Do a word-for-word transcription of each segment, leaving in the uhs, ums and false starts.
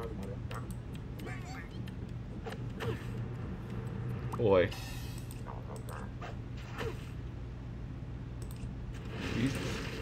Boy. Jesus.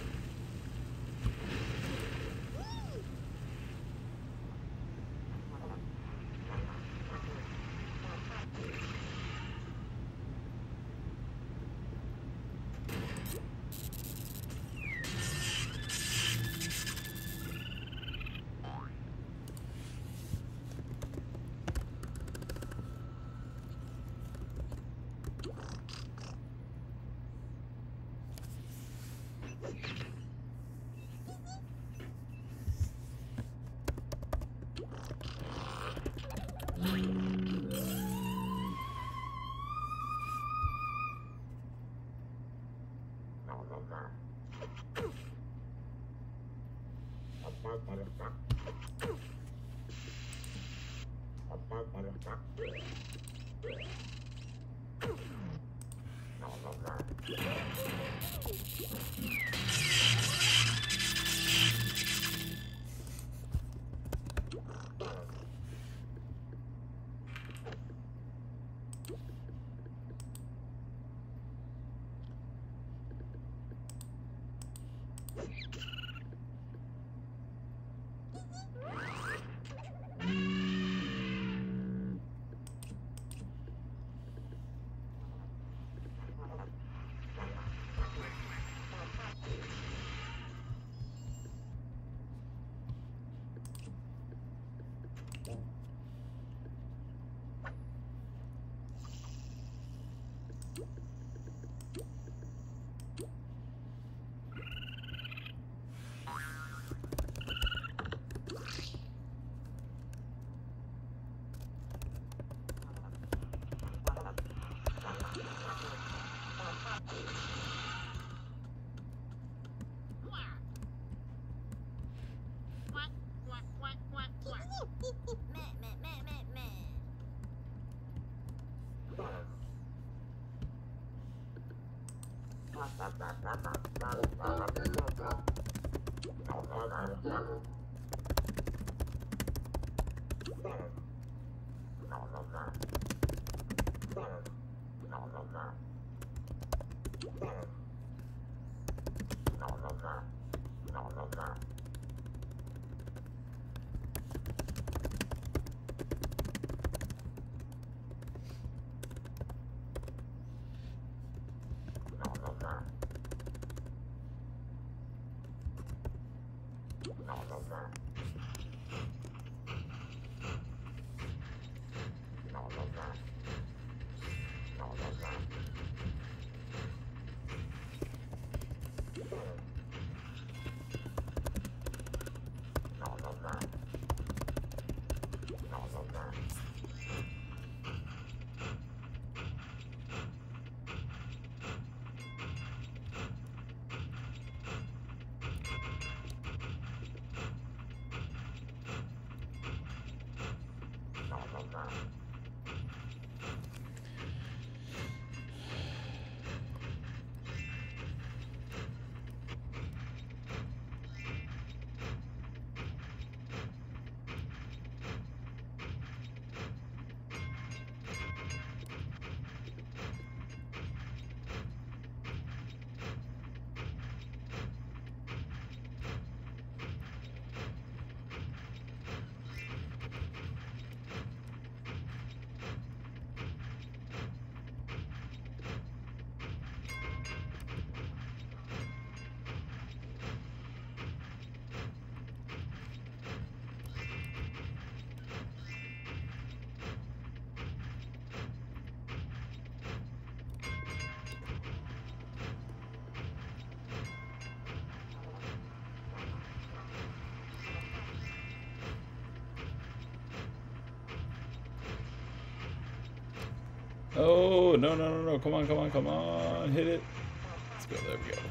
Oh, no, no, no, no. Come on, come on, come on. Hit it. Let's go. There we go.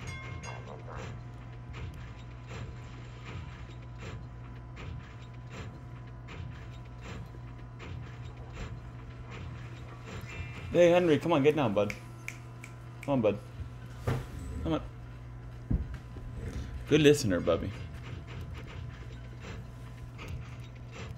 Hey, Henry, come on. Get down, bud. Come on, bud. Come on. Good listener, Bubby.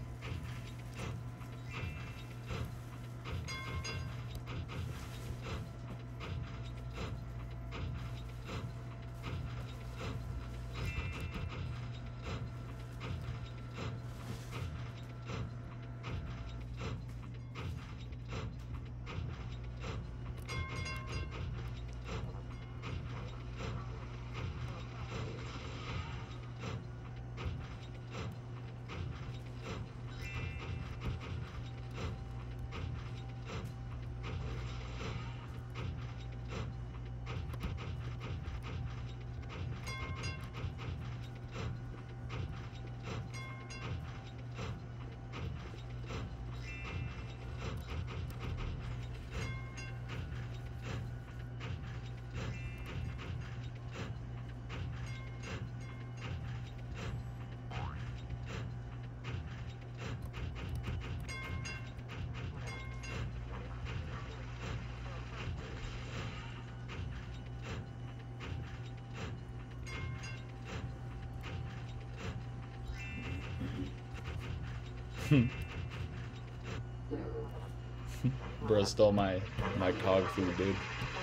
Bro stole my my cog food, dude.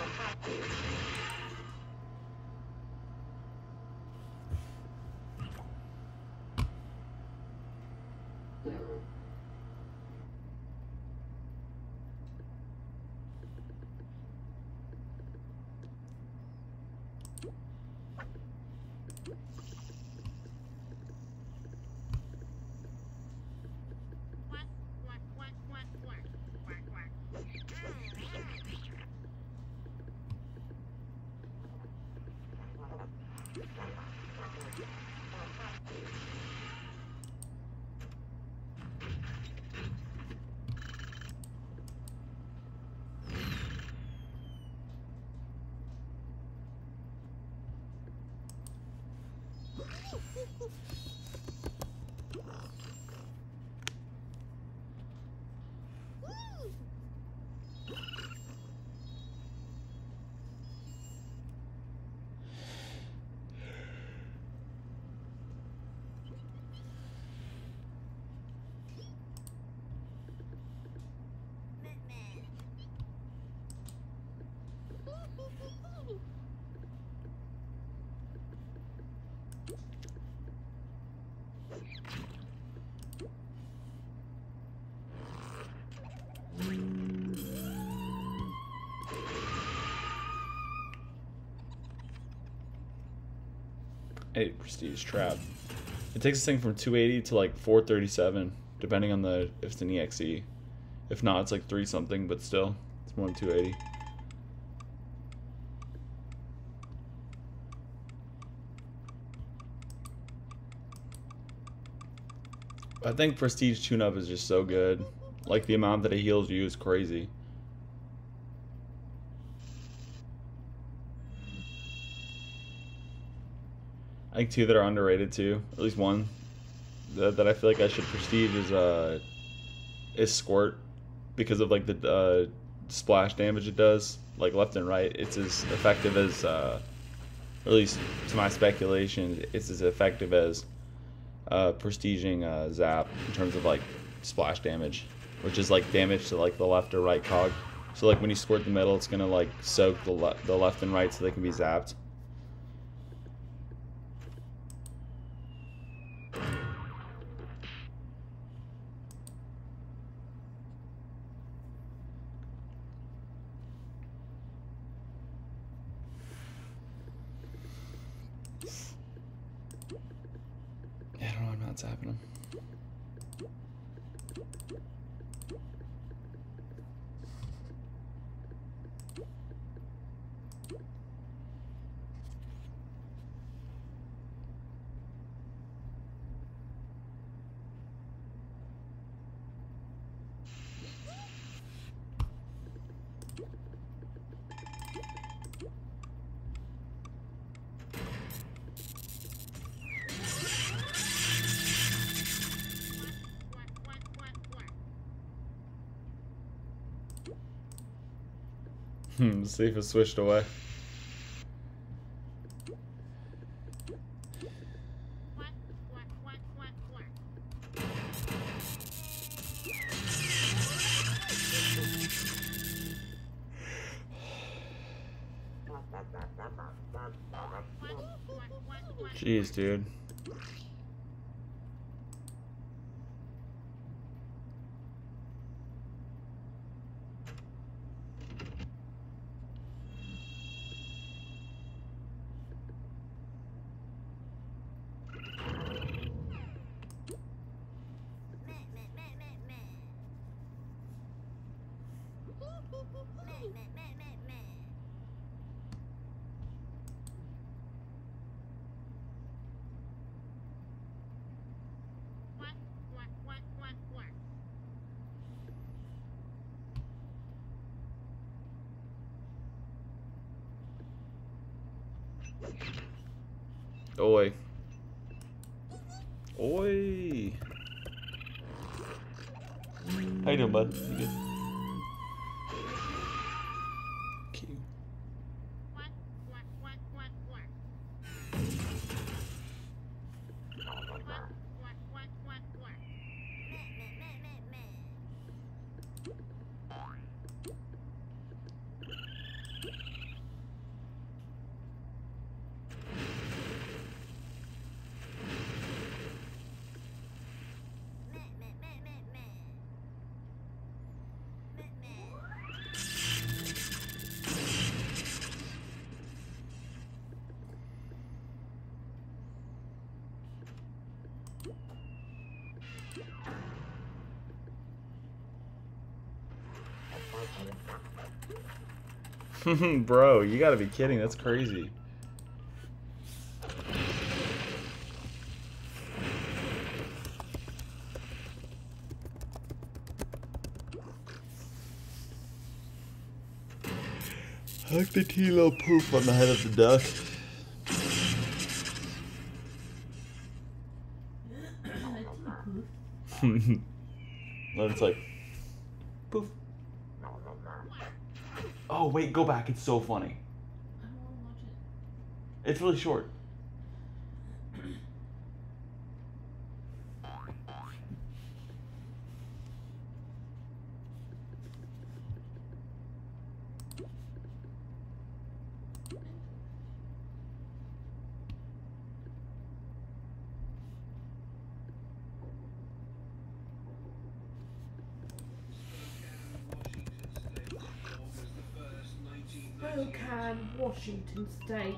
Eight prestige trap. It takes this thing from two eighty to like four thirty-seven, depending on the if it's an E X E. If not, it's like three something, but still, it's more than two eighty. I think prestige tune-up is just so good. Like the amount that it heals you is crazy. I think two that are underrated too, at least one that, that I feel like I should prestige is uh is squirt, because of like the uh, splash damage it does, like left and right. It's as effective as, uh, or at least to my speculation, it's as effective as uh, prestiging uh, zap in terms of like splash damage, which is like damage to like the left or right cog. So like when you squirt the middle, it's gonna like soak the le the left and right so they can be zapped. Yeah, I don't know, I'm not zapping them. Hmm, see if it switched away. Jeez, dude. Oi. Oi. How you doing, bud? You good? Cute. Bro, you gotta be kidding. That's crazy. Like the T-Lo poop on the head of the duck. Then it's like, poof. Oh wait, go back. It's so funny. I don't want to watch it. It's really short. Spokane, Washington State.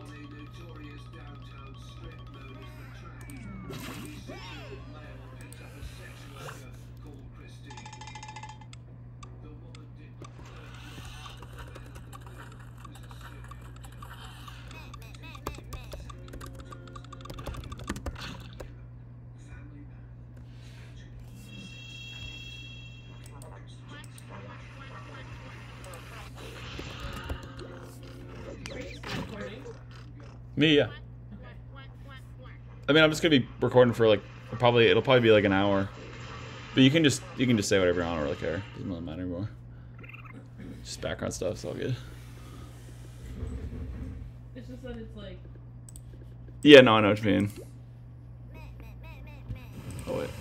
Me, yeah. I mean, I'm just gonna be recording for like probably it'll probably be like an hour, but you can just you can just say whatever you want. I don't really care. Doesn't really matter anymore. Just background stuff. It's all good. It's just that it's like. Yeah, no, I know what you mean. Oh wait.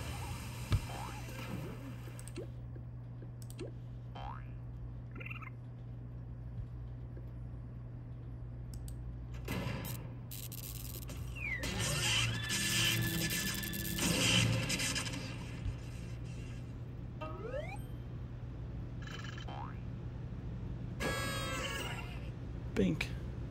Bink.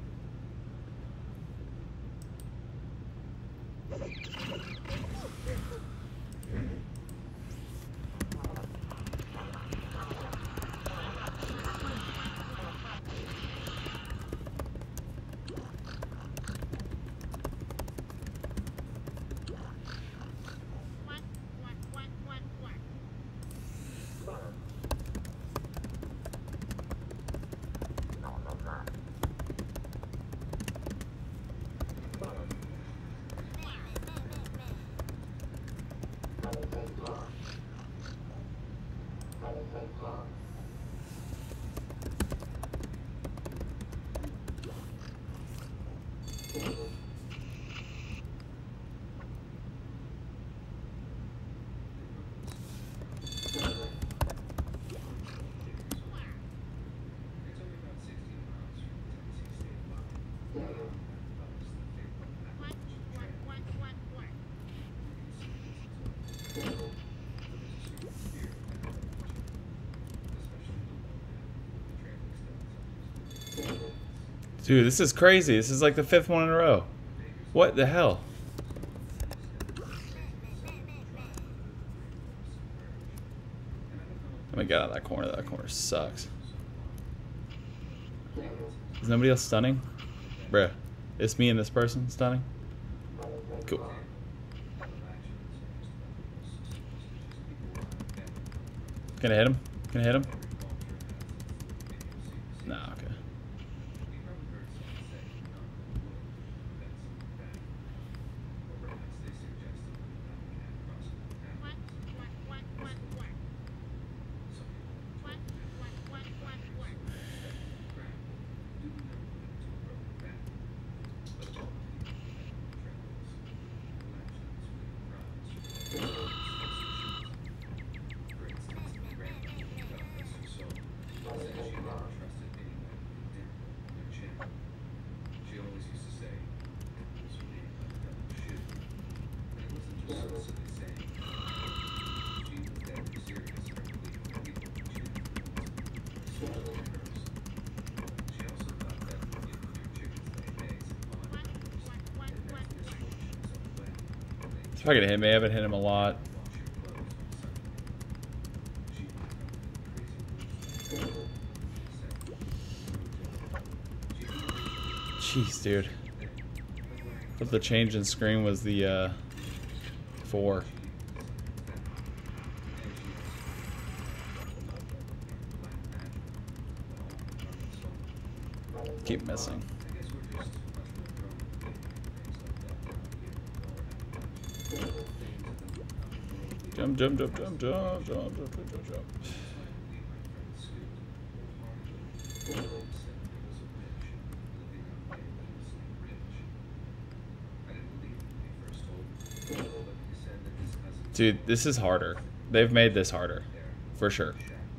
Dude, this is crazy. This is like the fifth one in a row. What the hell? Let me get out of that corner. That corner sucks. Is nobody else stunning? Bruh. It's me and this person stunning? Cool. Can I hit him? Can I hit him? Nah, okay. probably gonna hit me. I haven't hit him a lot. Jeez, dude. But the change in screen was the uh, four. Keep missing. Jump, jump, jump, jump, jump, jump, jump, jump, jump, jump. Dude, this is harder. They've made this harder. For sure.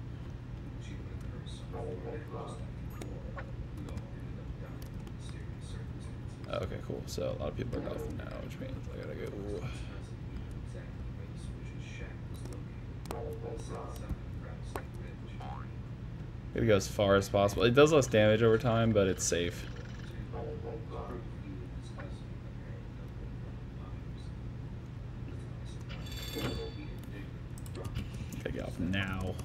Okay, cool. So a lot of people are golfing now, which means I gotta go. Gotta go as far as possible. It does less damage over time, but it's safe. Gotta get off now.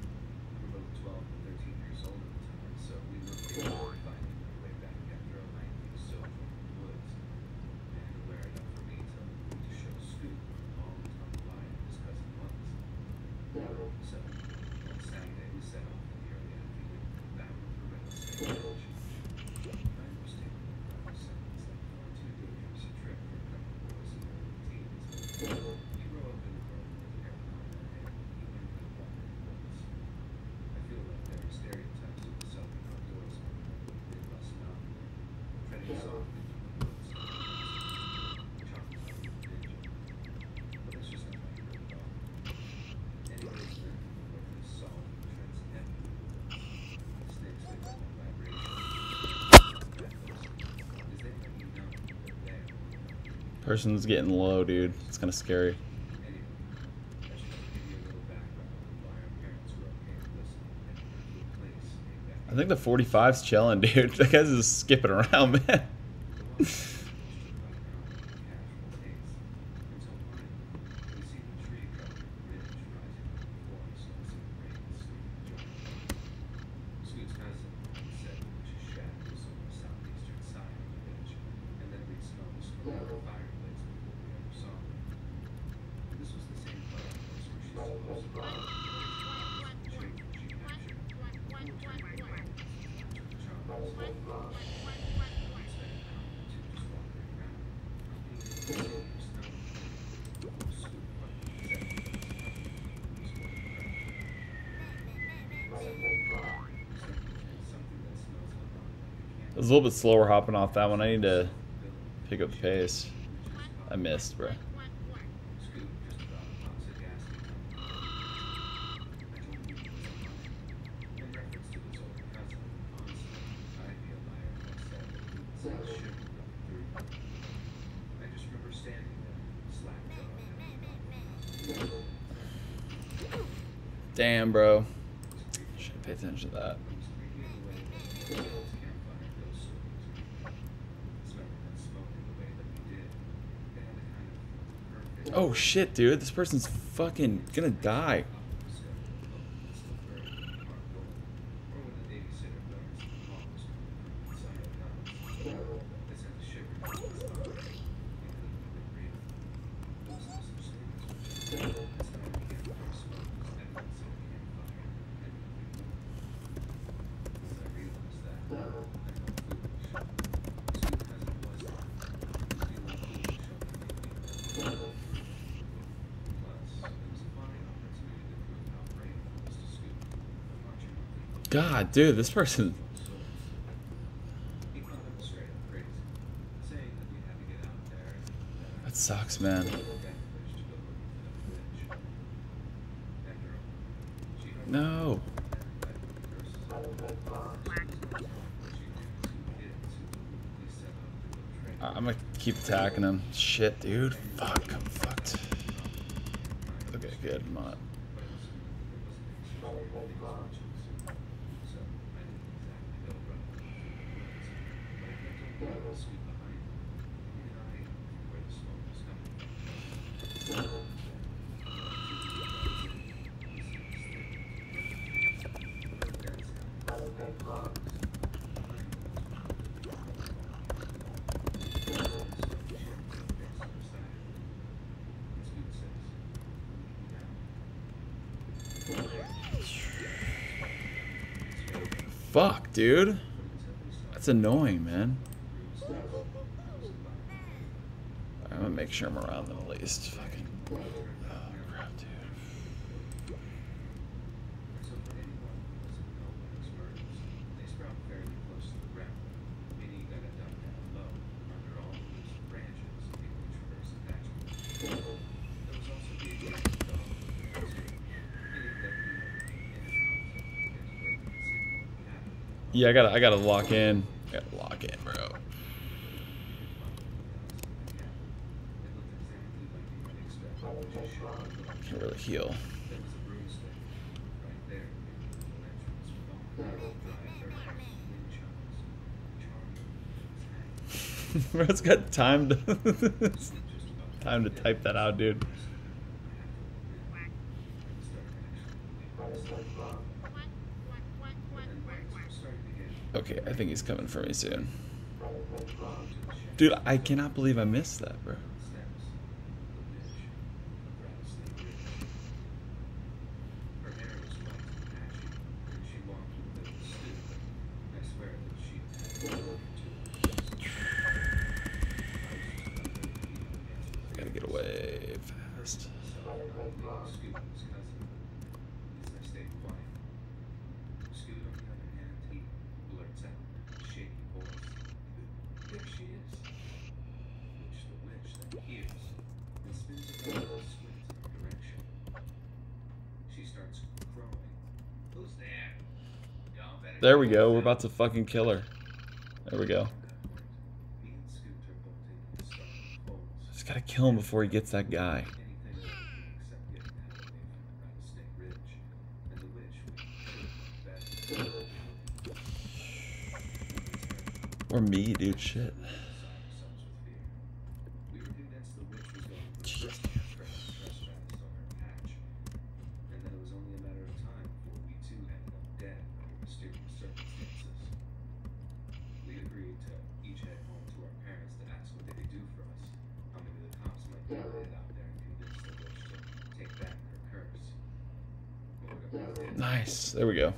Person's getting low, dude. It's kind of scary. I think the forty-five's chilling, dude. That guy's just skipping around, man. I was a little bit slower hopping off that one. I need to pick up the pace. I missed, bro. Damn, bro. Should pay attention to that. Oh shit, dude. This person's fucking gonna die. God, dude, this person. That sucks, man. No. I'm gonna keep attacking him. Shit, dude. Fuck, I'm fucked. Okay, good. I'm not. Fuck, dude. That's annoying, man. I'm gonna make sure I'm around them at least. Fucking. Oh, crap, dude. Yeah, I gotta, I gotta lock in. I gotta lock in, bro. Can't really heal. Bro's got time to time to type that out, dude. Okay, I think he's coming for me soon. Dude, I cannot believe I missed that, bro. I gotta get away fast. There we go. We're about to fucking kill her. There we go. Just gotta kill him before he gets that guy. Or me, dude. Shit. Jeez. Nice. There we go.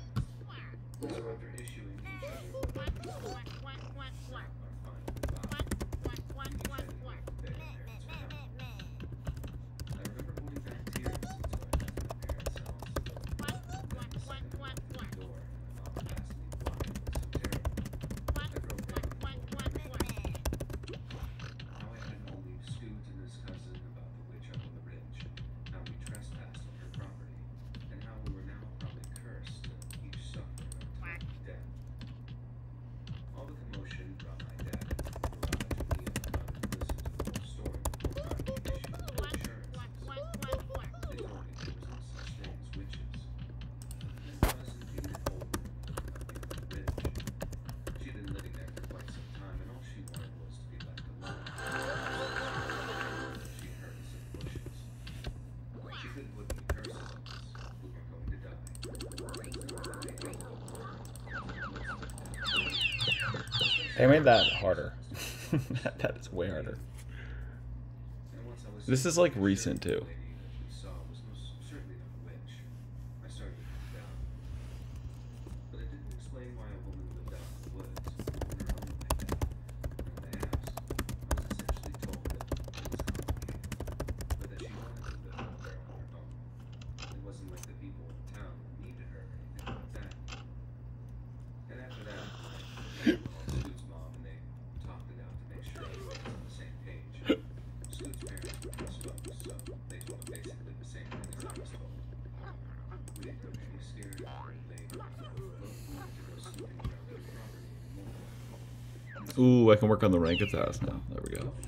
They made that harder. that, that is way harder. This is like recent too. Ooh, I can work on the rank task now. There we go.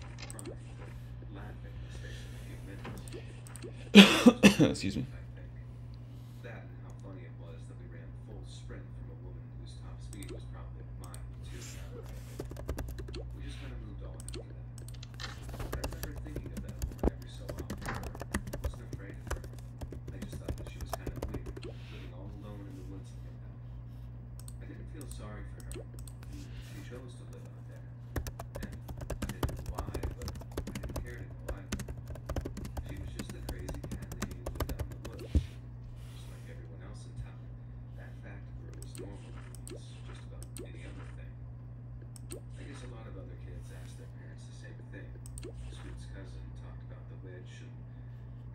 Excuse me.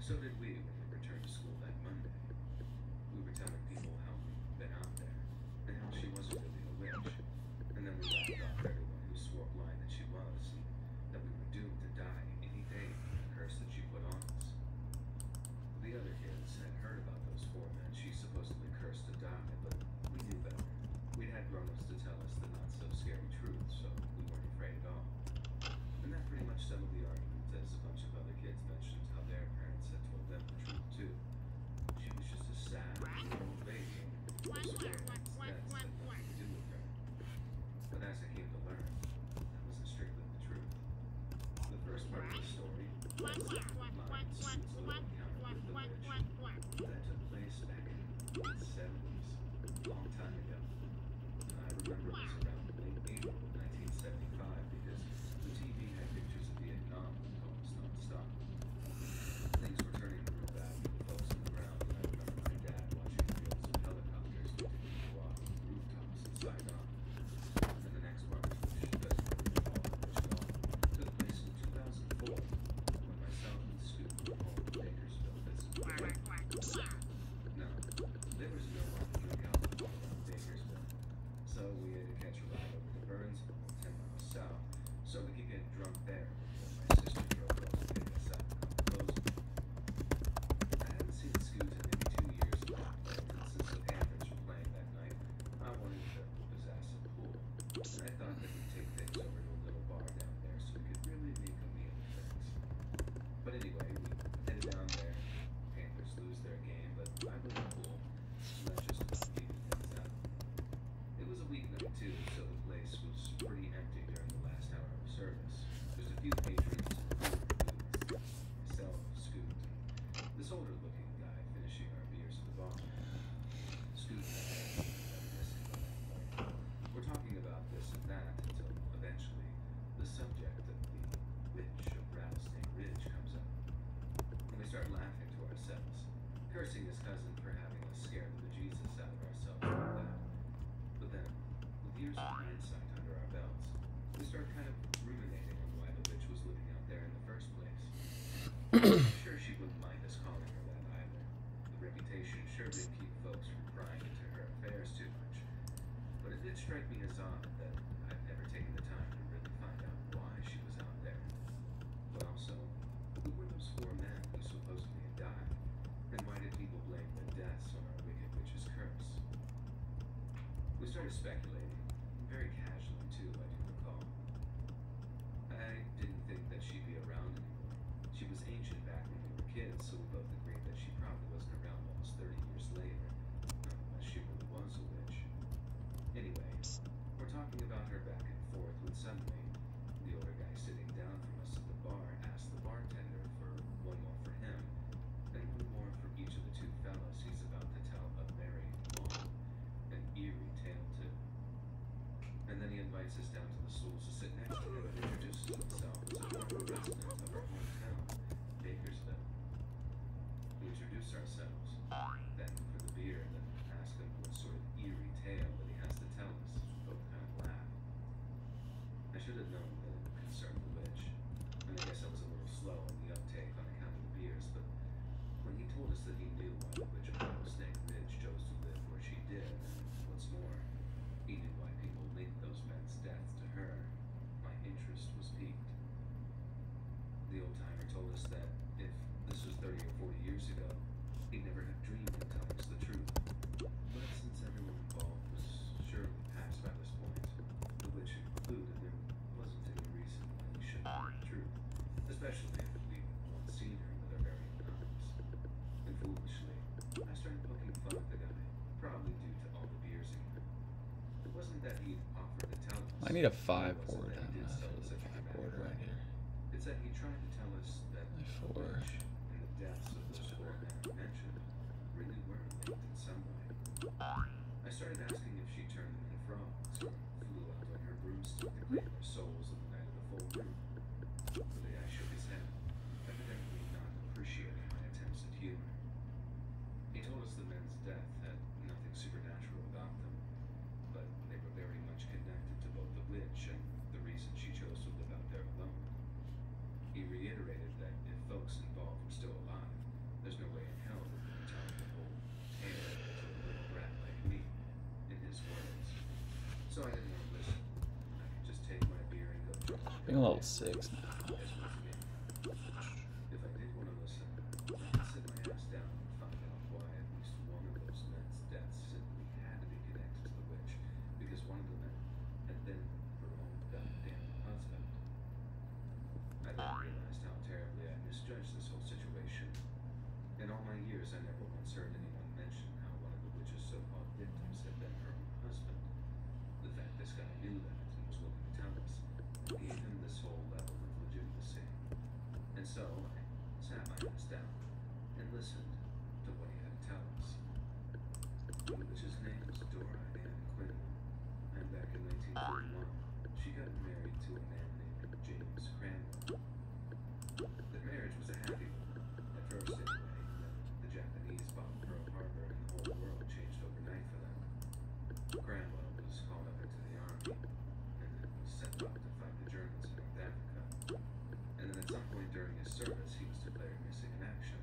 So did we when we returned to school that Monday. We were telling people how we'd been out there, and how she wasn't really a witch. And then we laughed off everyone who swore blind that she was, and that we were doomed to die any day from the curse that she put on us. The other kids had heard about those four men she supposedly cursed to die, but we knew better. We'd had grown-ups to tell us the not-so-scary truth, so we weren't afraid at all. And that pretty much settled the argument, as a bunch of other kids mentioned how their parents had told them the truth, too. She was just a sad, old lady, and those four men's deaths had nothing to do with her. But as I came to learn, that wasn't strictly the truth. The first part of the story was mine, Sue's little encounter with the witch. That took place back in the seventies, a long time ago. And I remember it was around late April of nineteen seventy-five because the T V had pictures of Vietnam almost non-stop. Things were turning real bad for the folks on the ground, and I remember my dad watching reels of helicopters continue to go off on the rooftops in Saigon. And the next part, which doesn't really involve much at all, took place in two thousand four, when myself and Scoop were home in Bakersfield visiting my wife. No, there was no one to drink alcohol around Bakersfield, so we had to catch a ride over to Burnsville, ten miles south, so we could get drunk there before my sister drove over to pick us up on the closing. I hadn't seen Scoot in maybe two years at that point, and since the Panthers were playing that night, I wanted to whoop his ass at the pool, and I thought that we'd take things over to a little bar down there so we could really make a meal of things. But anyway, we headed down there. Panthers lose their game, but I win the pool, and that just evened things out. It was a weeknight too, so the place was pretty empty during the last hour of service. There's a few patrons in the booth, myself, Scoot, and this older-looking guy finishing our beers at the bar. Scoot and I had reminiscing by that point. We're talking about this and that until eventually the subject of the witch of Rattlesnake Ridge comes up. And we start laughing to ourselves, cursing his cousin for having us scare the bejesus out of ourselves like that. But then, with years of hindsight under our belts, we start kind of ruminating on why the witch was living out there in the first place. I'm sure she wouldn't mind us calling her that either. The reputation sure did keep folks from prying into her affairs too much. But it did strike me as odd that I'd never taken the time to really find out why she was out there. But also, who were those four men who supposedly had died? And why did people blame their deaths on our wicked witch's curse? We started speculating, very casually too, I do recall. I didn't think that she'd be around anymore. She was ancient back when we were kids, so we both agreed that she probably wasn't around almost thirty years later, not unless she really was a witch. Anyway, we're talking about her back and forth when suddenly, the older guy sitting down from us at the bar asked the bartender for one more for him, and one more for each of the two fellows he's about to tell a very long and eerie tale to. And then he invites us down to the stools to sit next to him and introduces himself as a former resident of our hometown, Bakersfield. We introduce ourselves, thank him for the beer, and then ask him what sort of eerie tale that he has to tell us. We both kind of laugh. I should have known that it concerned the witch, and I guess I was a little slow in the uptake on account of the beers, but when he told us that he knew why the witch of Rattlesnake Ridge chose to live where she did, and what's more, he knew why people linked those men's deaths to her, my interest was piqued. The old-timer told us that if this was thirty or forty years ago, he'd never have dreamed of telling us the truth. But since everyone involved was surely past by this point, the witch included, there wasn't any reason why he shouldn't know the truth, especially if we'd once seen her with our very own eyes. And foolishly, I started poking fun at the guy, probably due to all the beers again. It wasn't that he'd offered to tell us. I need a five It wasn't board. that I'm he did gonna so fill in the such a five dramatic board way. right here. It's that he tried to tell us that My the four. witch and the deaths of those four men mentioned really were linked in some way. I started asking if she turned them into frogs or flew out on her broomstick to claim their souls on the night of the full moon. But the guy shook his head, evidently not appreciating my attempts at humor. He told us the men's death had nothing supernatural about them, but they were very much connected to both the witch and the reason she chose to live out there alone. He reiterated that if folks involved were still alive, think I'm level six now. Guess once again, if I did want to listen, I could sit my ass down and find out why at least one of those men's deaths simply had to be connected to the witch, because one of the men had been her own goddamn husband. I then realized how terribly I misjudged this whole situation. In all my years, I never once heard anyone mention how one of the witch's so-called victims had been her own husband. The fact this guy knew that and was willing to tell us gave him this whole level of legitimacy. And so, I sat my ass down and listened to what he had to tell us. The witch's name was Dora Ann Quinlan, and back in nineteen forty-one, she got married to a man named James Cranwell. The marriage was a happy one, at first anyway, and then the Japanese bombed Pearl Harbor and the whole world changed overnight for them. Cranwell was called up into the army, and then was sent off to fight the Germans in North Africa. And then at some point during his service, he was declared missing in action.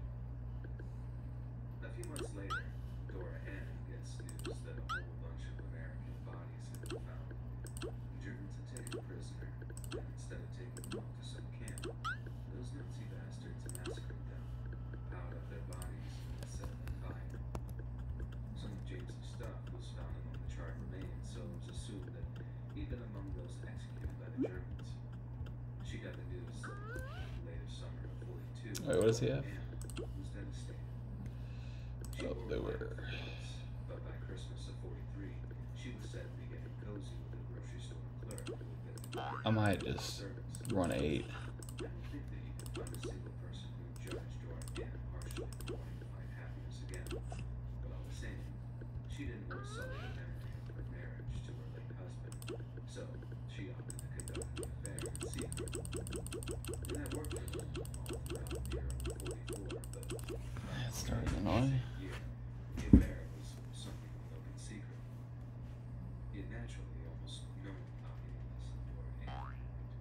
A few months later, Dora Ann gets news that a whole bunch of American bodies had been found. The Germans had taken a prisoner, and instead of taking them off to some camp, those Nazi bastards massacred them, piled up their bodies, and set them on fire. Some of James's stuff was found among the charred remains, so it was assumed that he'd been among those executed by the Germans. She got the news later summer of forty-two. Wait, what does he have? Anne was devastated. She Oh, bore they it were. for months, but by Christmas of forty-three, she was said to be getting cozy with a grocery store clerk who had been declared I might just servants. run eight. I don't think that you can find a single person who judged or again harshly for wanting to find happiness again. But all the same, she didn't want to sully the memory of her marriage to her late husband, so she opted to conduct the affair in secret. And that worked for them all throughout the year of forty-four, but It started annoying. year, the affair was something of an open secret. Yet naturally, almost no obvious or anything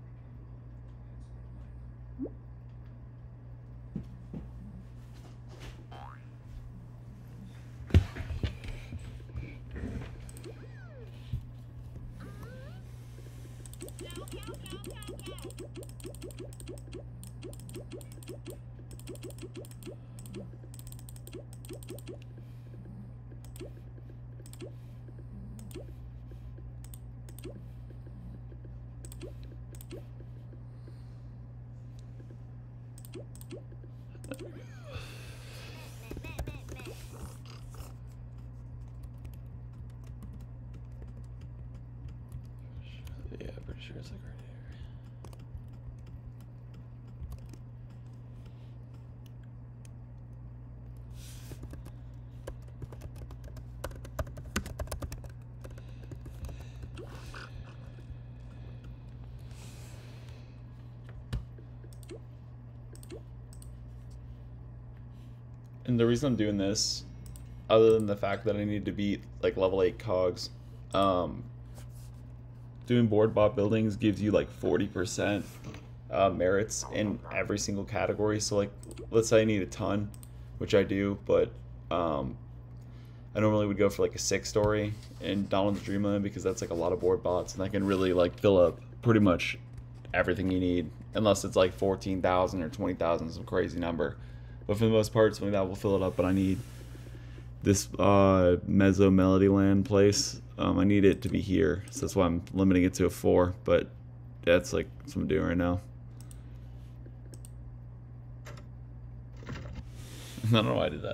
to become Yeah, pretty sure it's like right here. And the reason I'm doing this, other than the fact that I need to beat like level eight cogs, um, doing board bot buildings gives you like forty percent uh, merits in every single category. So like, let's say I need a ton, which I do, but um, I normally would go for like a six story in Donald's Dreamland because that's like a lot of board bots, and I can really like fill up pretty much everything you need, unless it's like fourteen thousand or twenty thousand, some crazy number. But for the most part, something that will fill it up. But I need this uh, Mezzo Melody Land place. Um, I need it to be here, so that's why I'm limiting it to a four. But that's like that's what I'm doing right now. I don't know why I did that.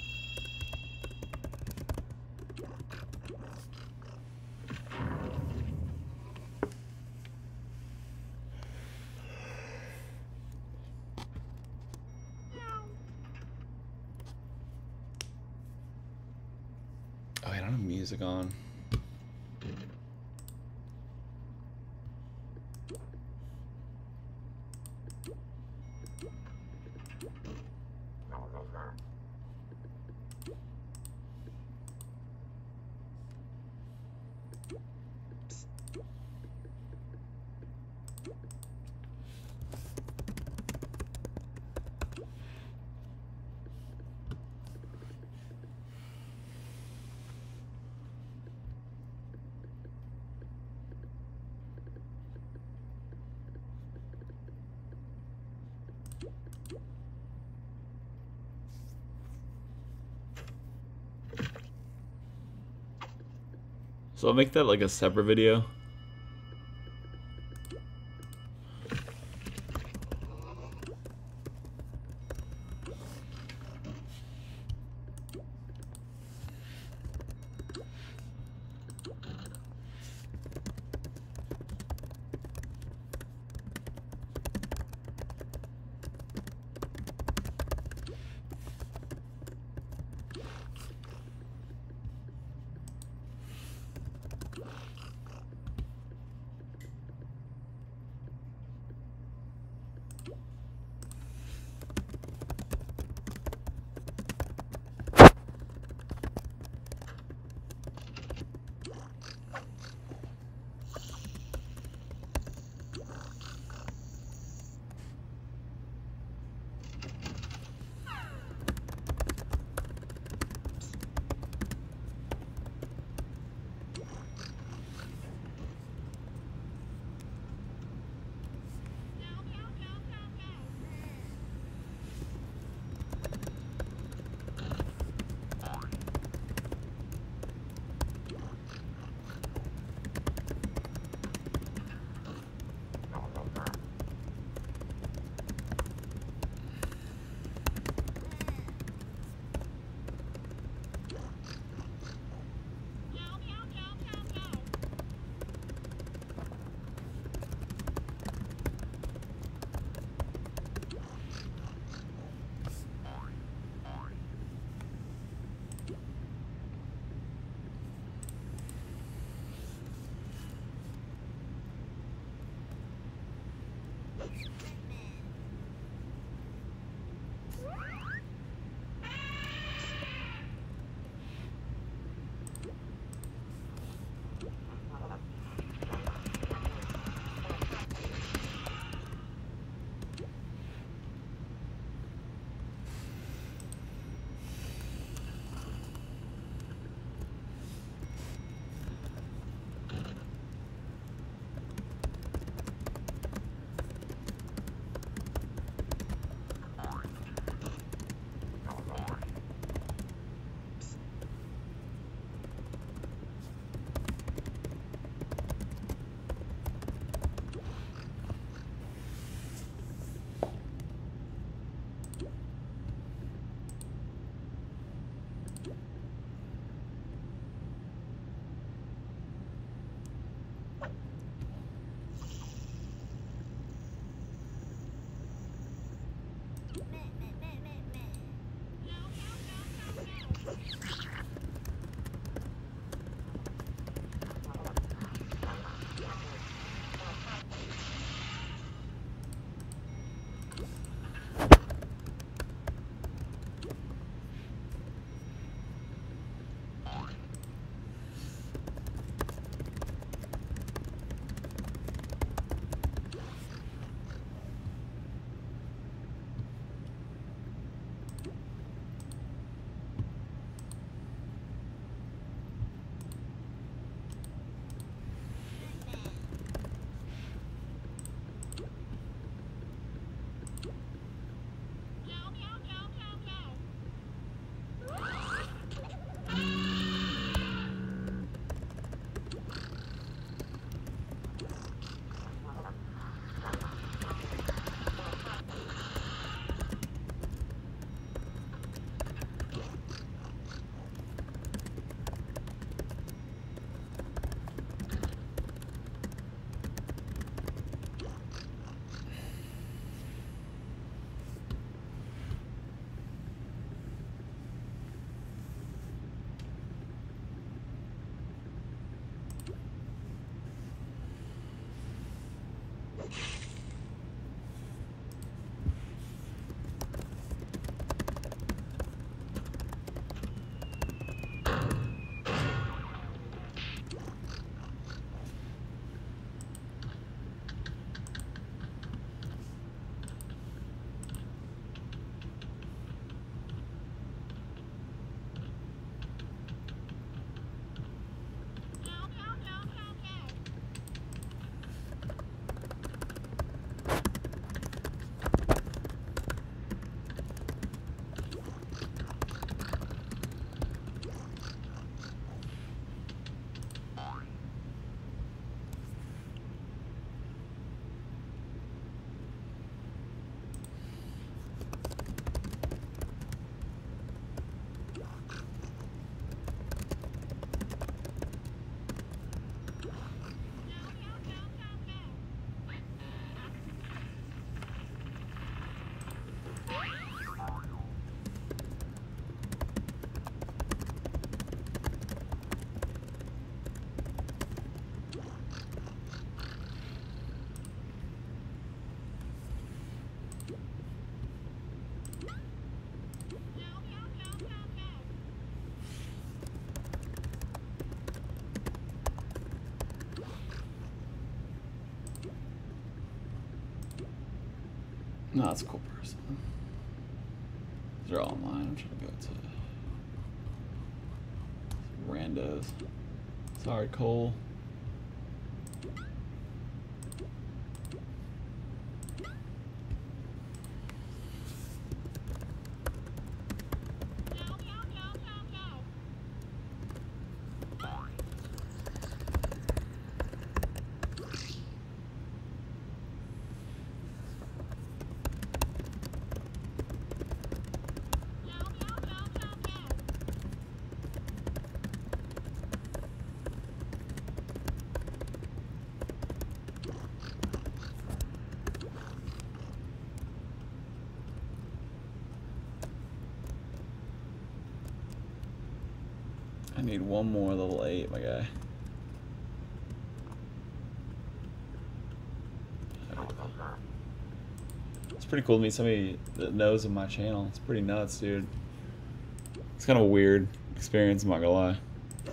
Oh, I don't have music on. So I'll make that like a separate video. No, that's a cool person. They're all online. I'm trying to go to randos. Sorry, Cole. I need one more level eight, my guy. It's pretty cool to meet somebody that knows of my channel. It's pretty nuts, dude. It's kind of a weird experience, I'm not gonna lie.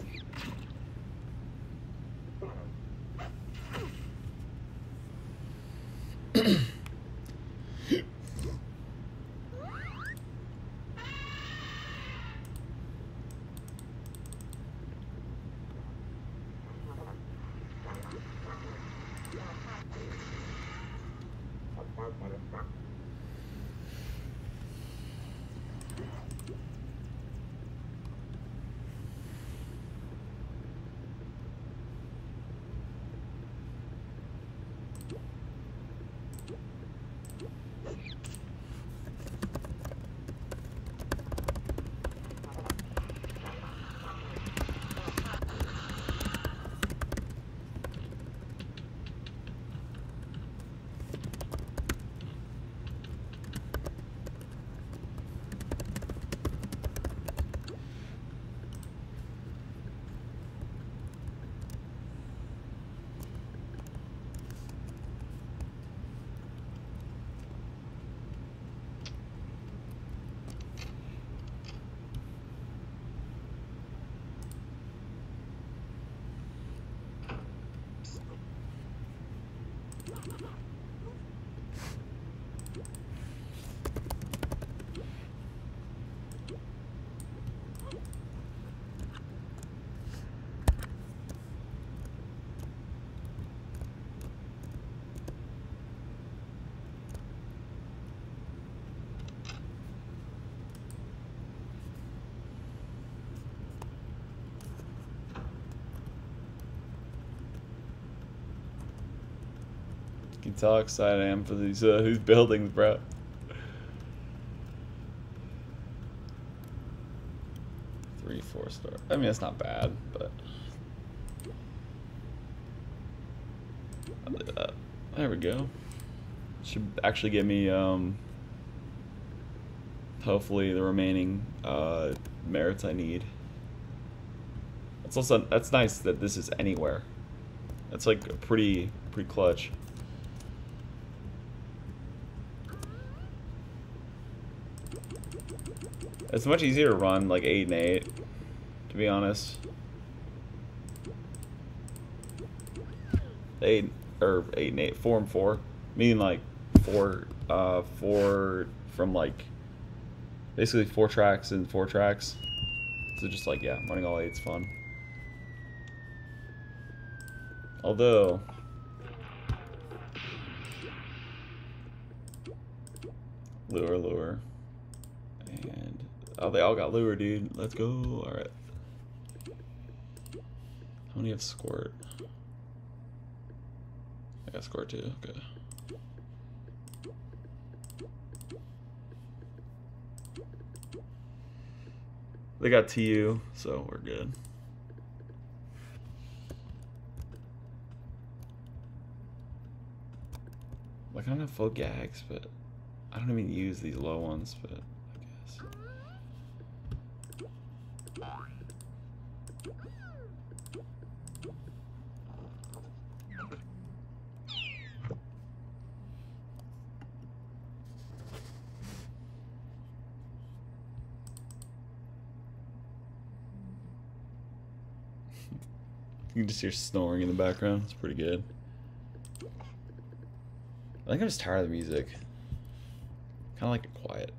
You can tell how excited I am for these uh, these buildings, bro. Three, four star. I mean, it's not bad, but I'll do that. There we go. Should actually get me um, hopefully the remaining uh, merits I need. It's also that's nice that this is anywhere. That's like a pretty pretty clutch. It's much easier to run like eight and eight, to be honest. Eight or eight and eight, four and four, meaning like four, uh, four from like basically four tracks and four tracks. So just like yeah, running all eight's fun. Although lure, lure, and oh, they all got lure, dude. Let's go. All right. How many have squirt? I got squirt too. Okay. They got T U, so we're good. I kind of have full gags, but I don't even use these low ones, but I guess. You can just hear snoring in the background. It's pretty good. I think I'm just tired of the music. Kind of like it quiet.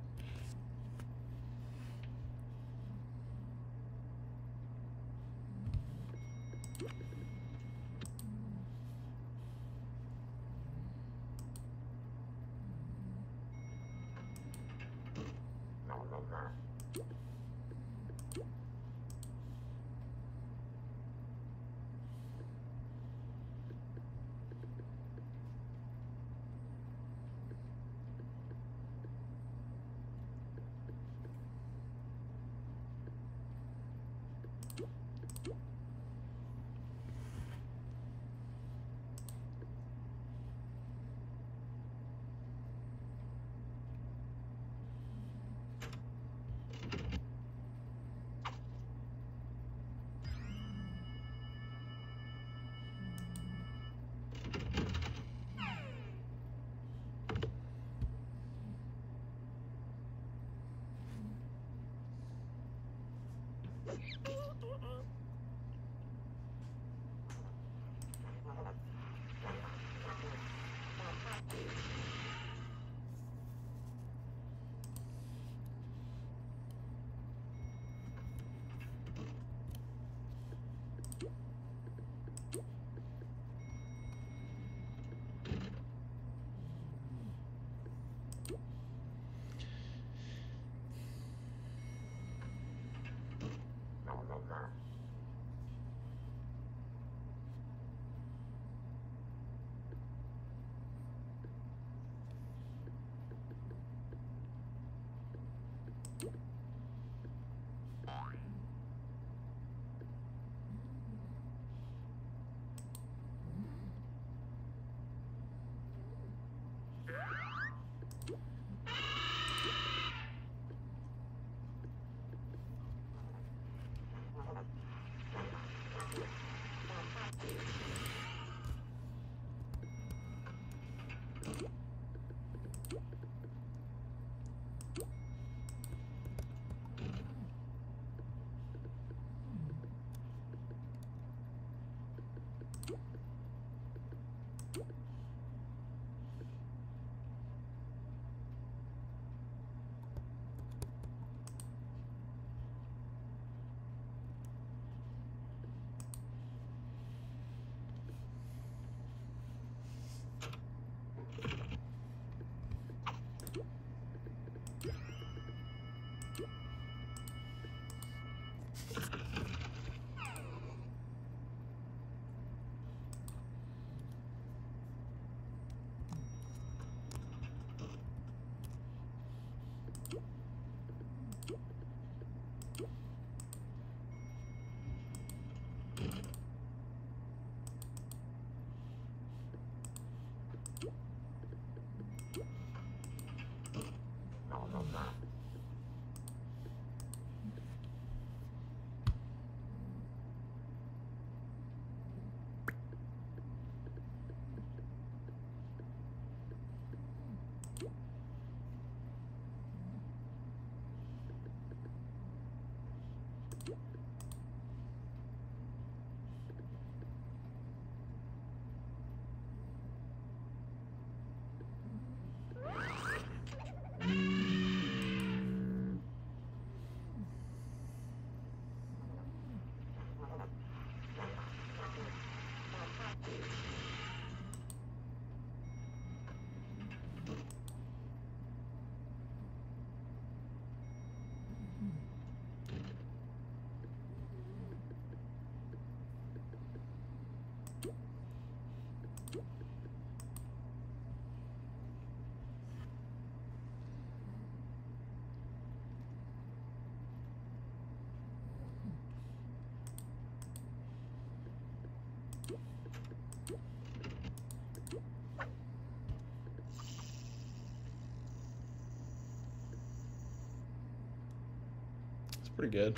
Pretty good.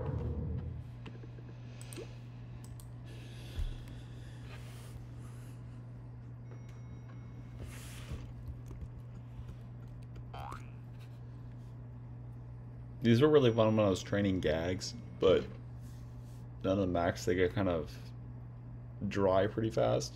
These were really fun when I was training gags, but none of the max, they get kind of dry pretty fast.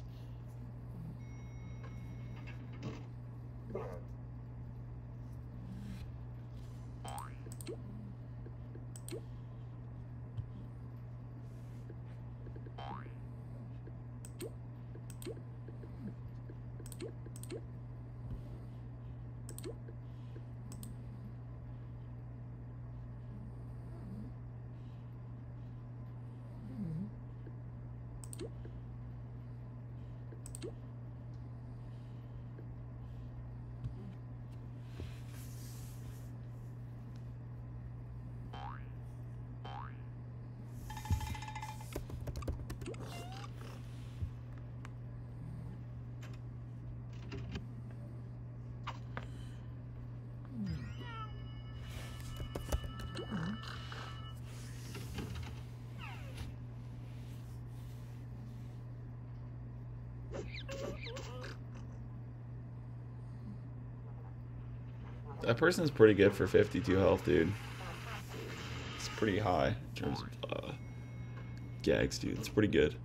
That person's pretty good for fifty-two health, dude. It's pretty high in terms of uh, gags, dude. It's pretty good.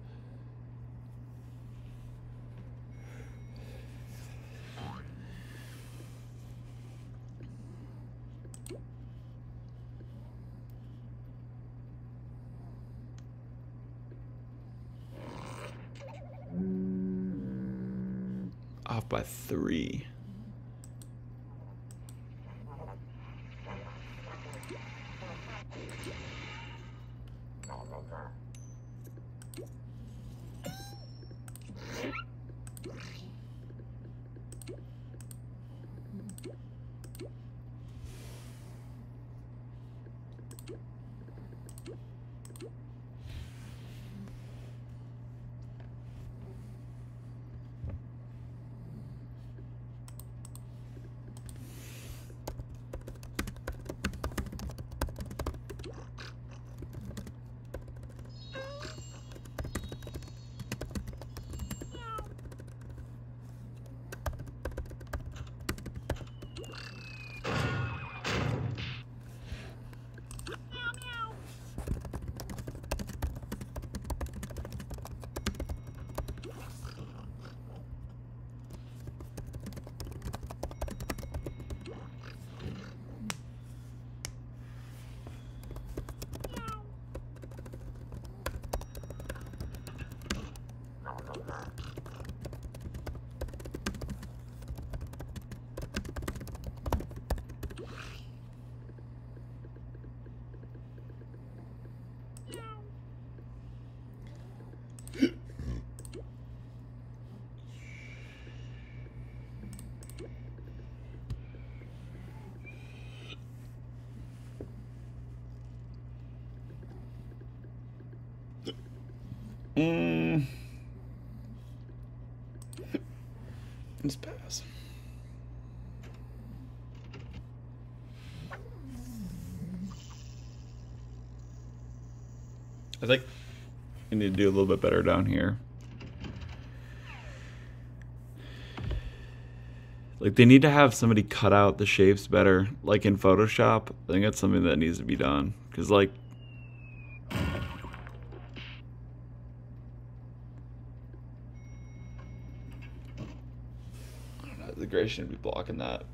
Off by three. Mm. Just pass. I think I need to do a little bit better down here. Like, they need to have somebody cut out the shapes better, like in Photoshop. I think that's something that needs to be done. Because, like, I don't know, the gray shouldn't be blocking that.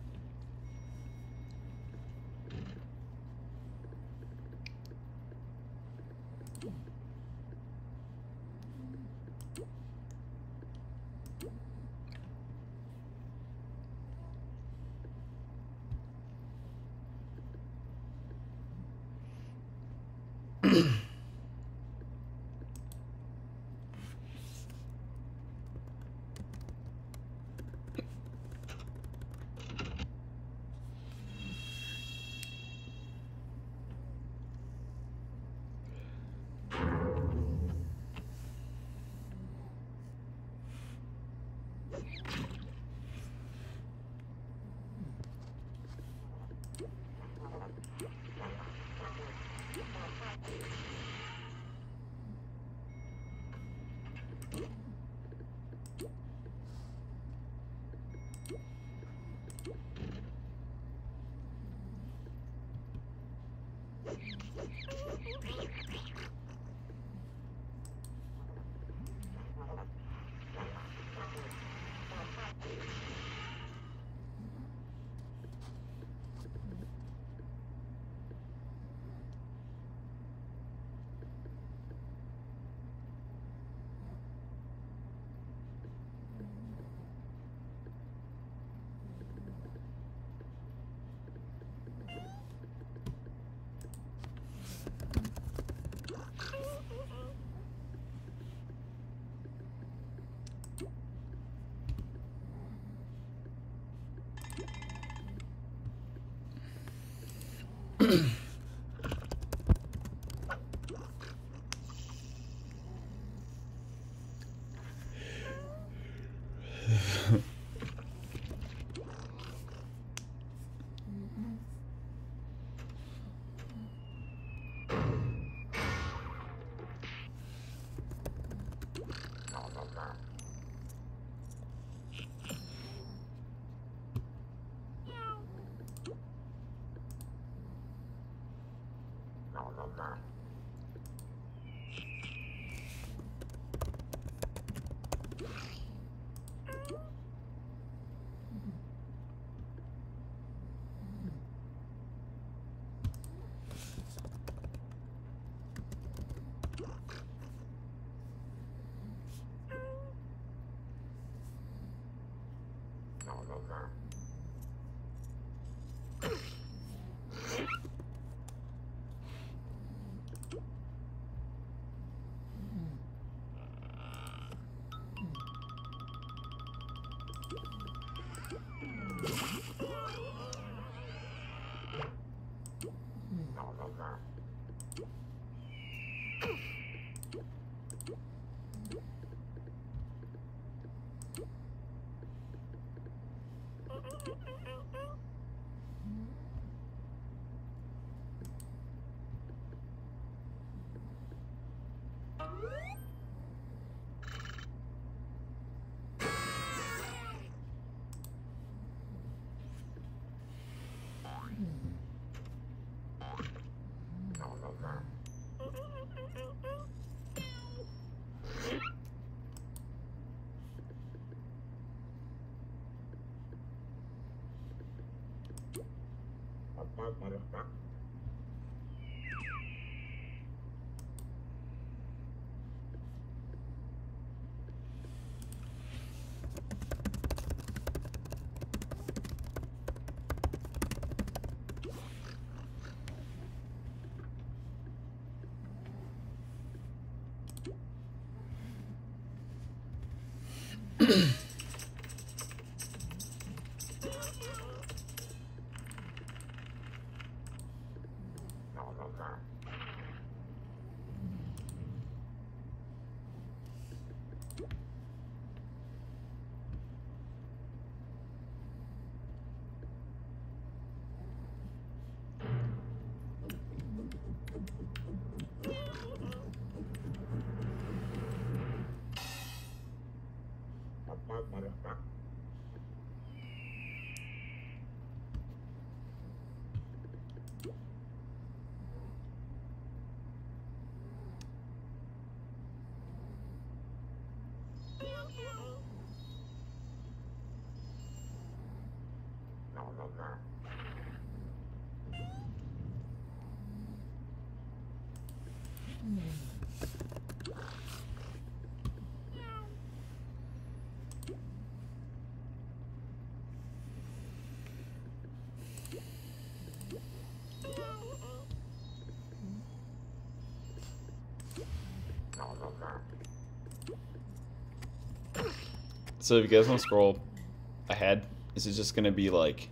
So if you guys want to scroll ahead, this is just gonna be like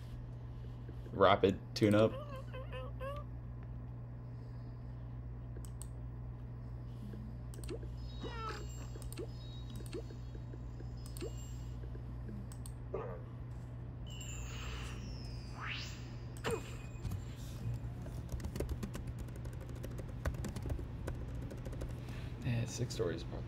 rapid tune-up. Yeah, six stories probably.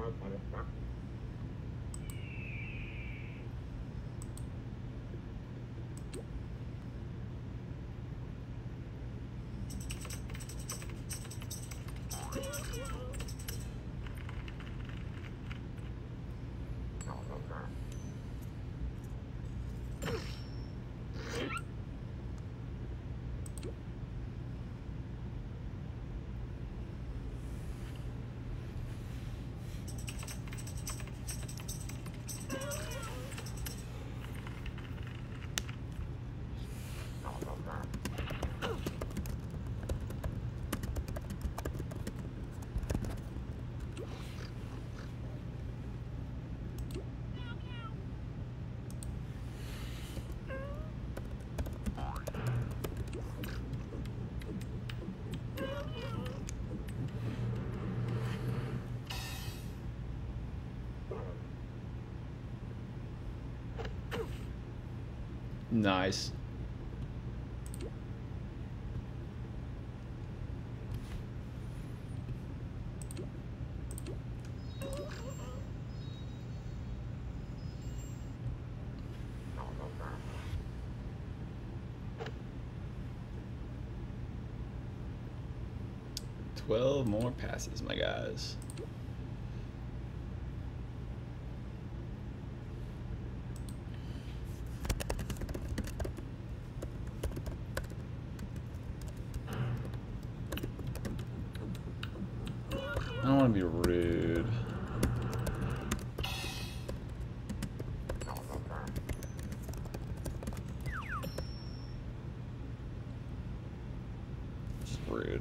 Nice. Twelve more passes, my guys. I don't want to be rude. Just rude.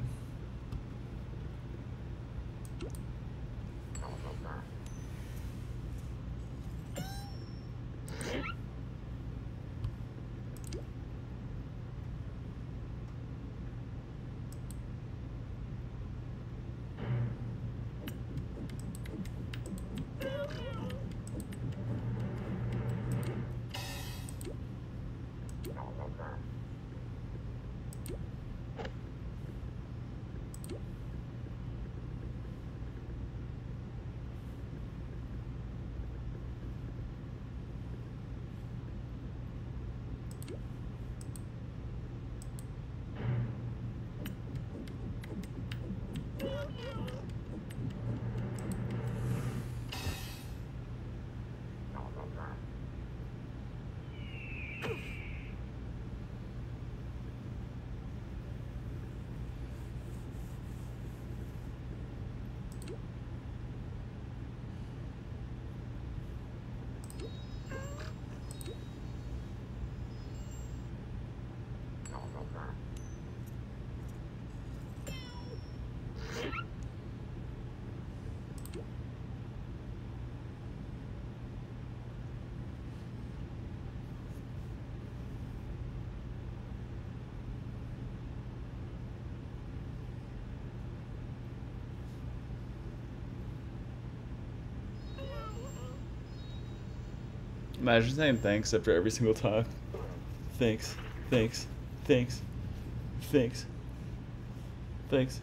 Imagine saying thanks after every single time. Thanks, thanks, thanks, thanks, thanks.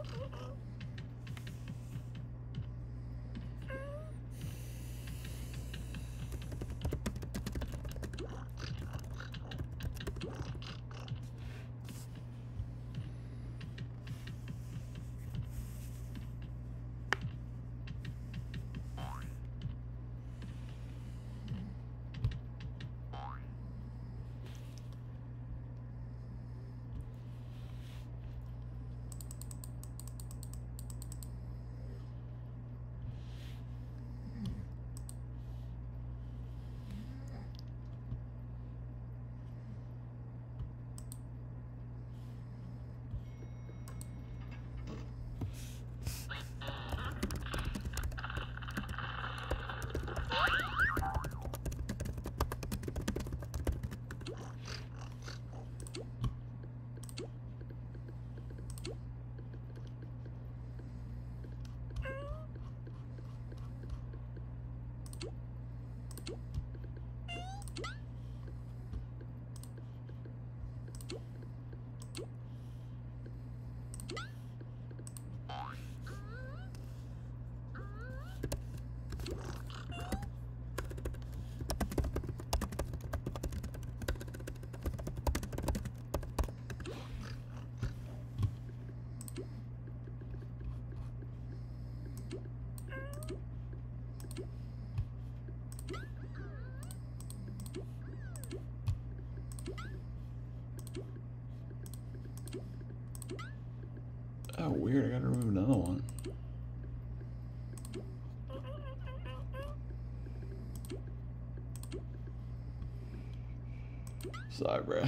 Oh, weird. I gotta remove another one. Sorry, bruh.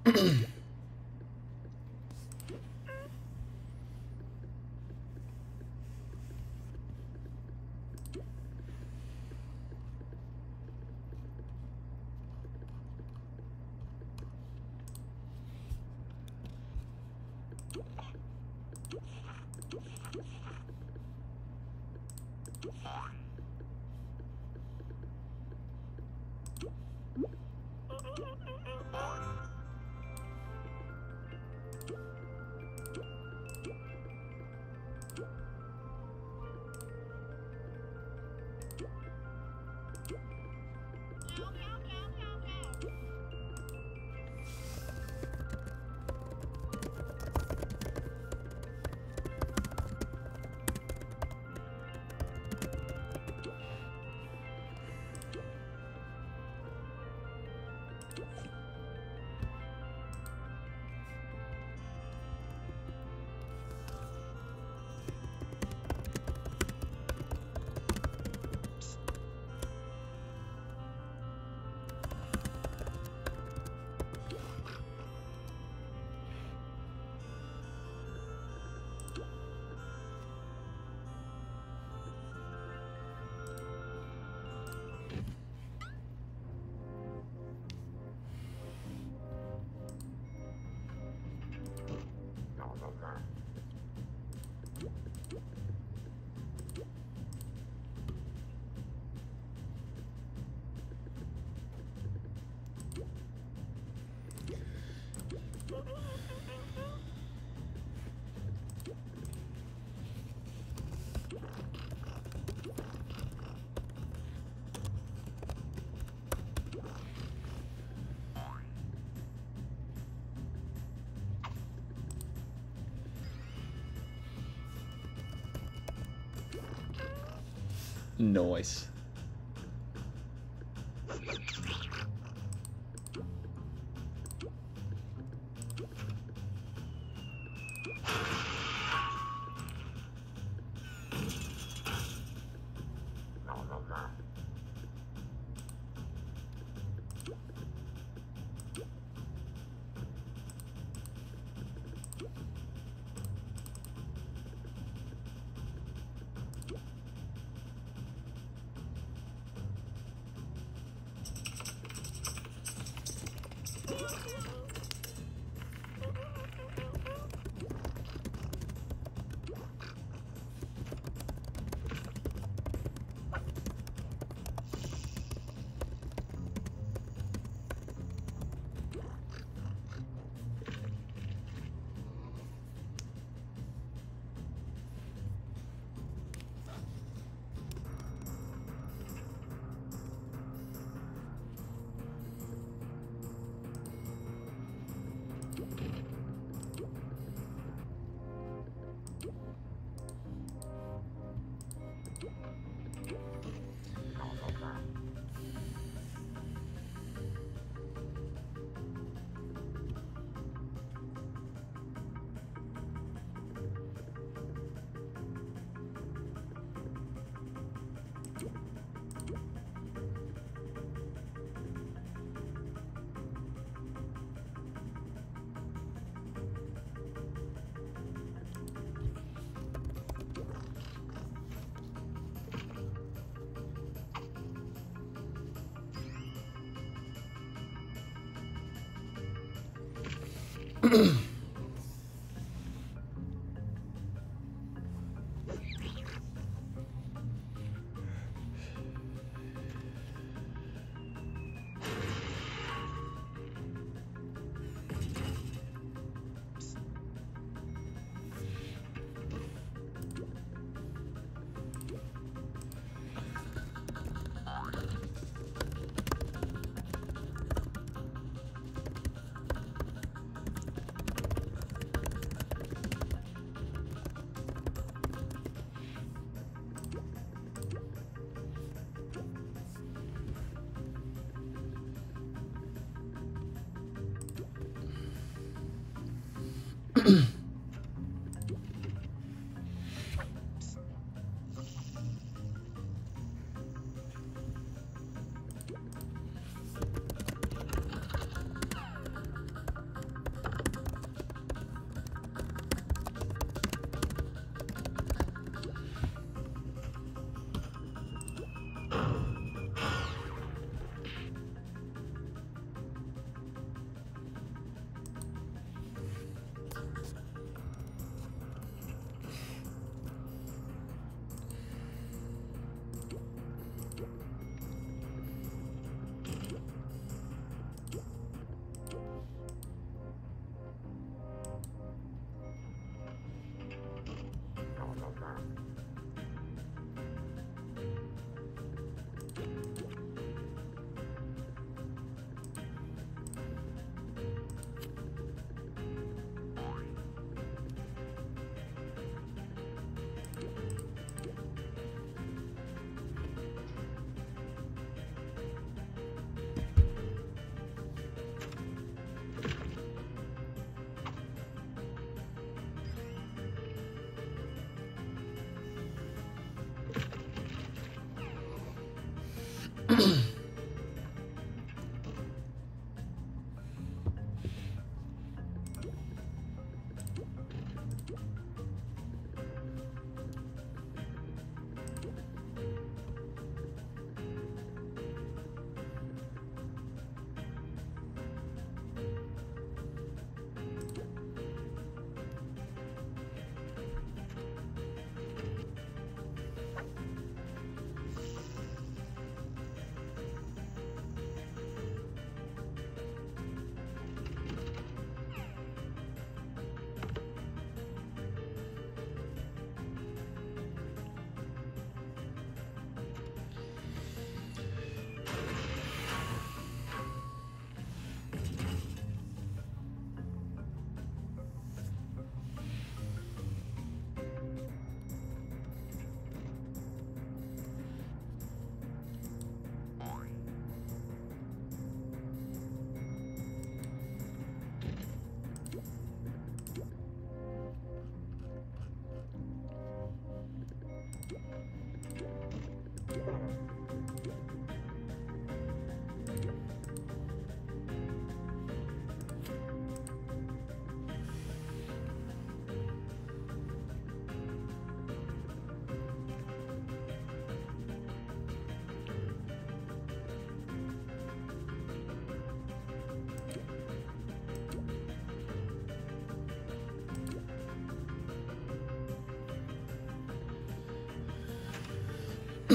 Nice.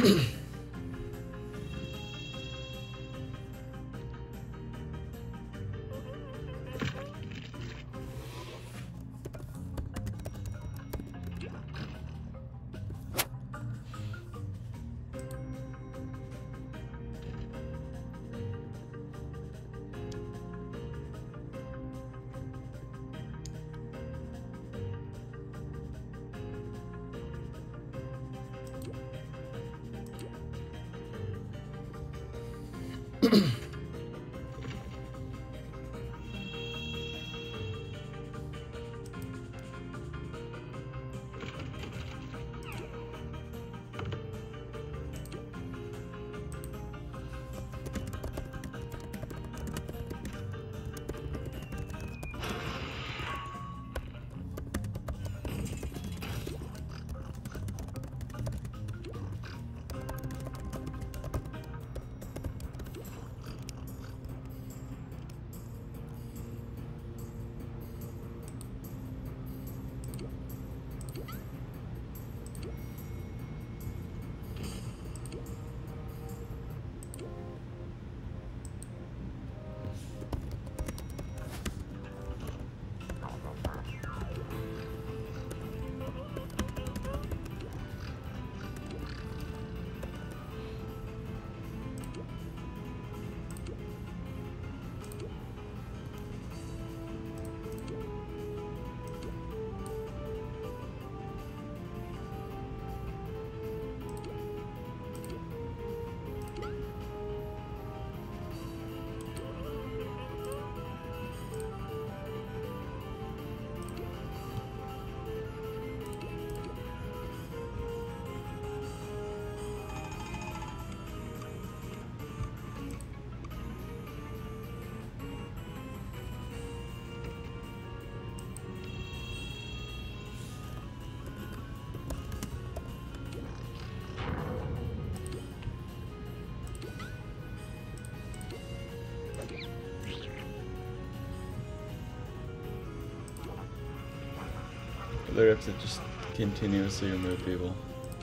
They have to just continuously remove people.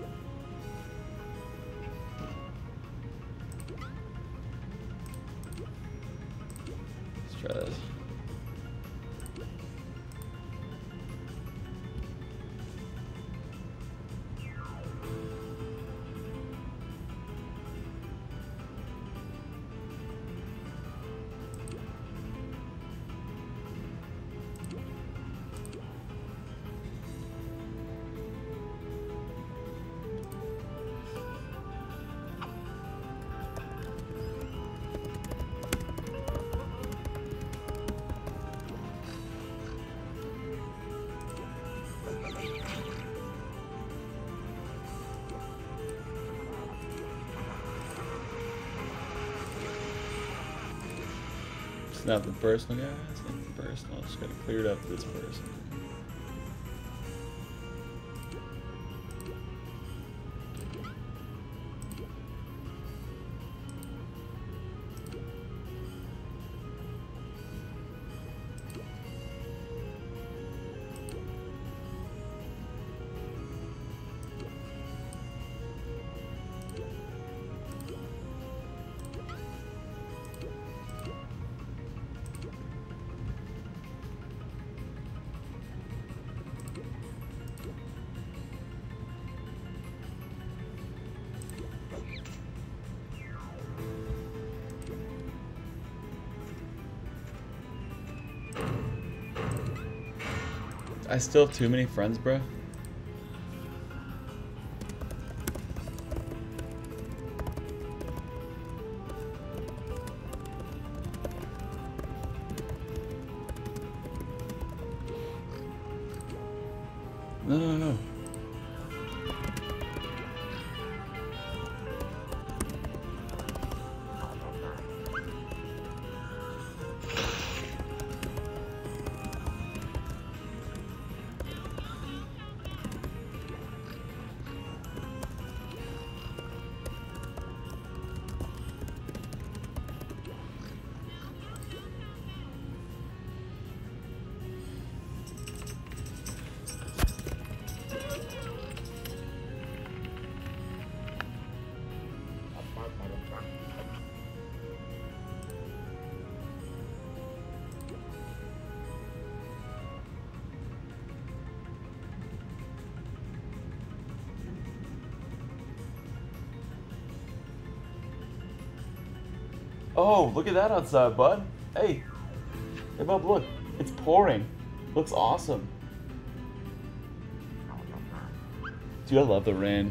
Let's try this. It's not the personal guys, it's not the personal. Just gotta clear it up for this person. I still have too many friends, bro. No, no, no. Oh, look at that outside, bud. Hey. Hey, bud, look. It's pouring. Looks awesome. Dude, I love the rain.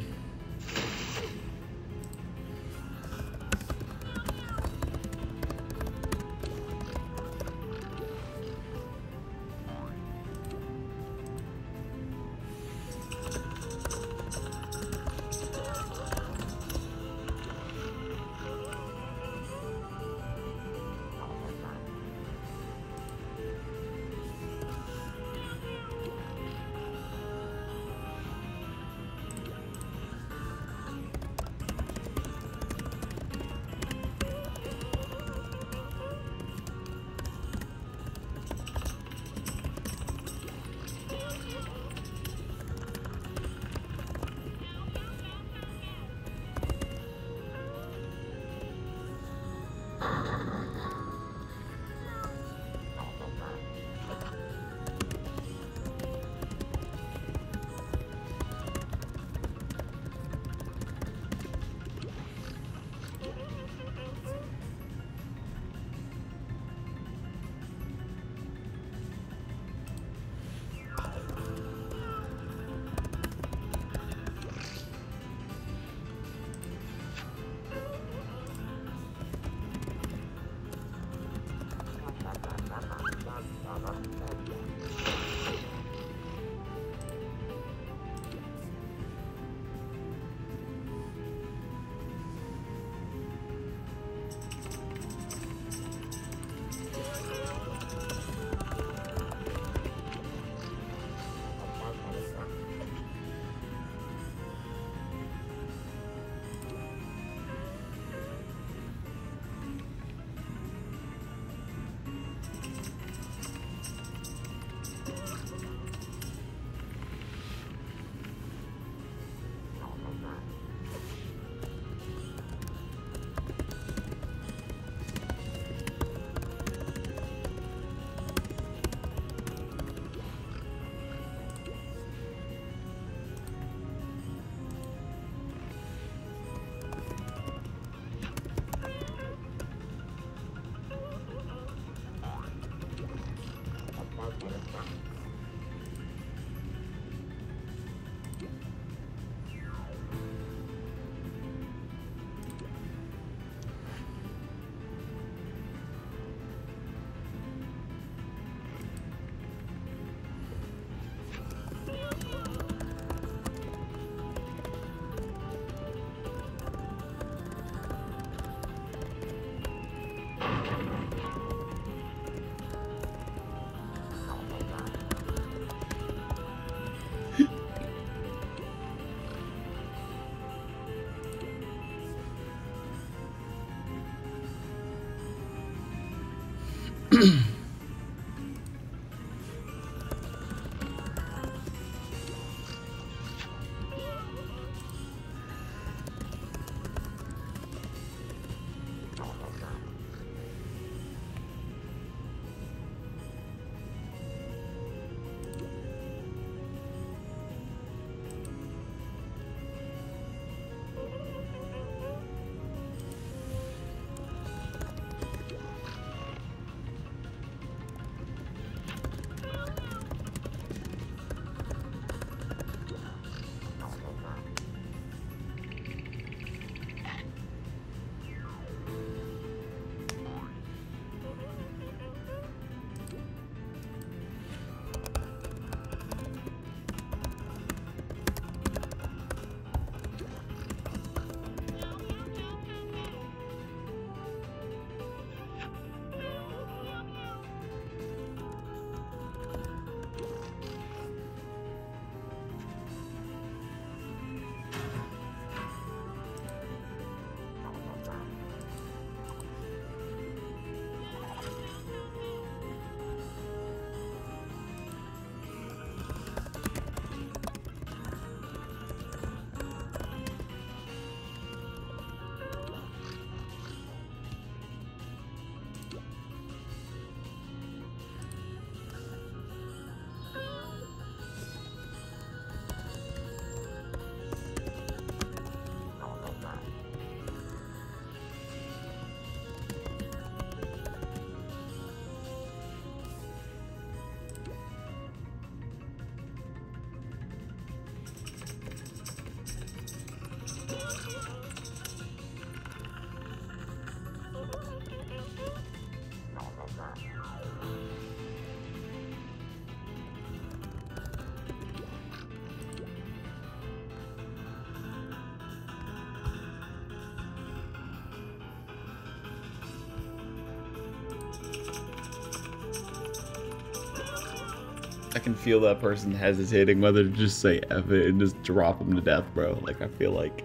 I can feel that person hesitating whether to just say F it and just drop him to death, bro. Like, I feel like...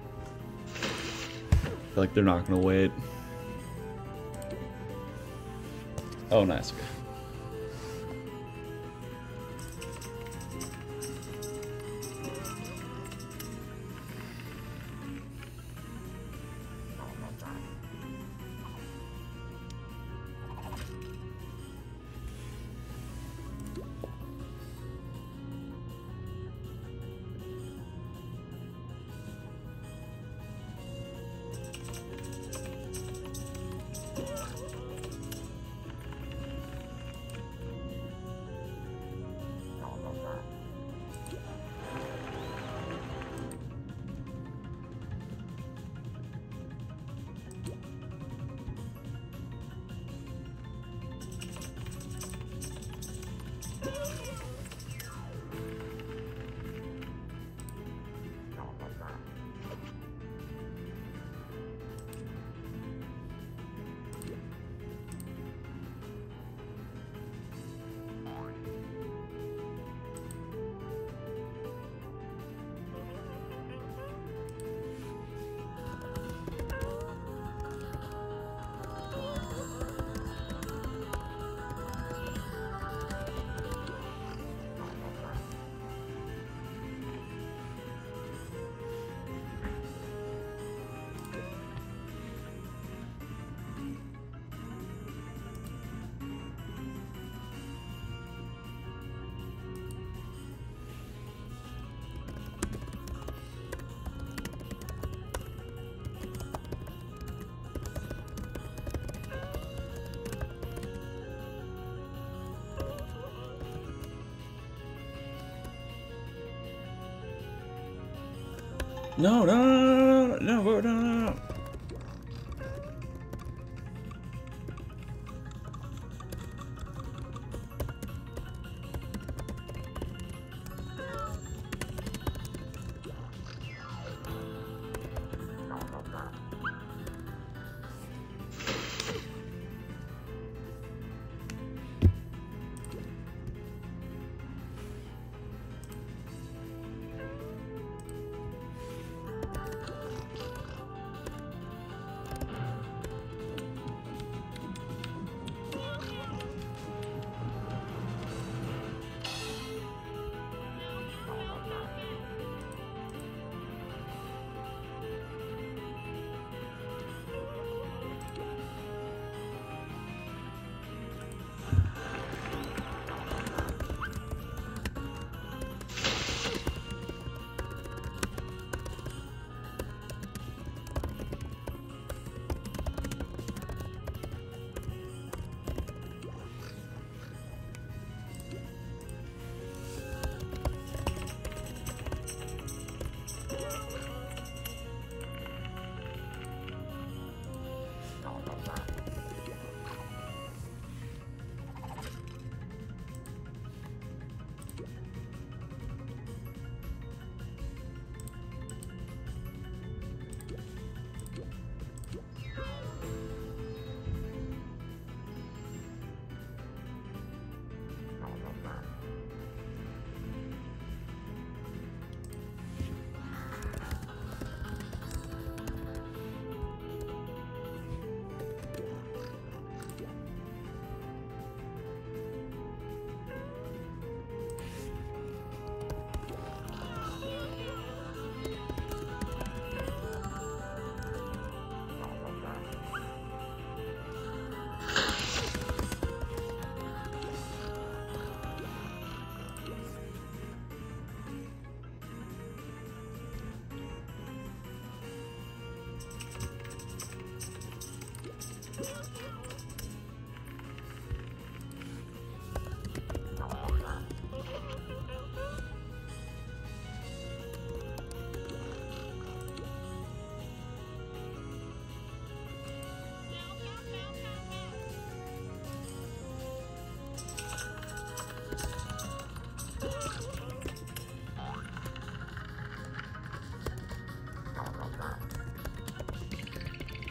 I feel like they're not gonna wait. Oh, nice. Okay. No, no, no, no, no, no, no, no,